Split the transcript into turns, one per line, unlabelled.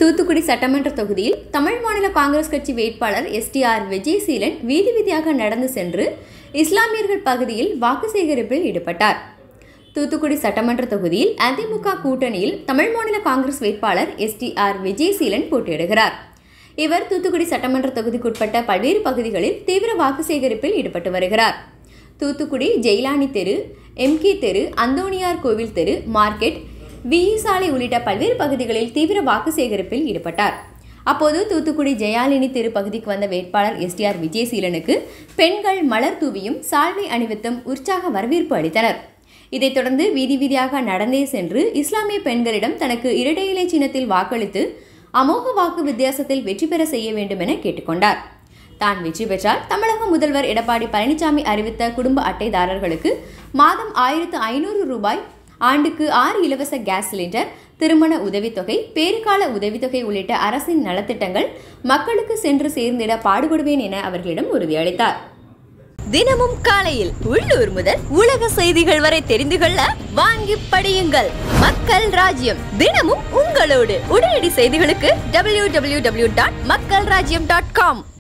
தூத்துக்குடி சட்டமன்ற தொகுதியில் தமிழ் மாநில காங்கிரஸ் கட்சி வேட்பாளர் STR விஜயசீலன் வீதி வீதியாக நடந்து சென்று இஸ்லாமியர்கள் பகுதியில் வாக்கு சேகரிப்பில் ஈடுபட்டார். தூத்துக்குடி சட்டமன்ற தொகுதியில் அதிமுக கூட்டணியில் தமிழ் மாநில காங்கிரஸ் வேட்பாளர் STR விஜயசீலன் போட்டியிடுகிறார். இவர் தூத்துக்குடி சட்டமன்ற தொகுதிக்குட்பட்ட பல்வேறு பகுதிகளில் தீவிர வாக்கு சேகரிப்பில் ஈடுபட்டு வருகிறார். தூத்துக்குடி ஜெயிலானி தெரு, MK தெரு, அந்தோணியார் கோவில் தெரு, மார்க்கெட், VE சாலை உள்ளிட்ட பல்வேறு பகுதிகளில் தீவிர வாக்கு சேகரிப்பில் ஈடுபட்டார். அப்போது தூத்துக்குடி ஜெயாலினி தெரு பகுதிக்கு வந்த வேட்பாளர் STR விஜயசீலனுக்கு பெண்கள் மலர் தூவியும் சால்வை அணிவித்தும் உற்சாக வரவேற்பு அளித்தனர். இதைத் தொடர்ந்து வீதி வீதியாக நடந்தே சென்று இஸ்லாமிய பெண்களிடம் தனக்கு இரட்டை இலை சின்னத்தில் வாக்களித்து அமோக வாக்கு வித்தியாசத்தில் வெற்றி பெற செய்ய வேண்டும் என கேட்டுக்கொண்டார். தான் வெற்றி பெற்றால் தமிழக முதல்வர் எடப்பாடி பழனிசாமி அறிவித்த குடும்ப அட்டைதாரர்களுக்கு மாதம் 1500 ரூபாய், ஆண்டுக்கு 6 இலவச கேஸ் சிலிண்டர், திருமண உதவித்தொகை, பேறுகால உதவித்தொகை உள்ளிட்ட அரசின் நலத்திட்டங்கள் மக்களுக்கு சென்று சேர்ந்திட பாடுபடுவேன் என அவர்களிடம் உறுதியளித்தார்.
தினமும் காலையில் உள்ளூர் முதல் உலக செய்திகள் வரை தெரிந்து கொள்ள வாங்கி படியுங்கள். மக்கள் ராஜ்யம் தினமும் உங்களோடு. உடனடி செய்திகளுக்கு www.makkalrajyam.com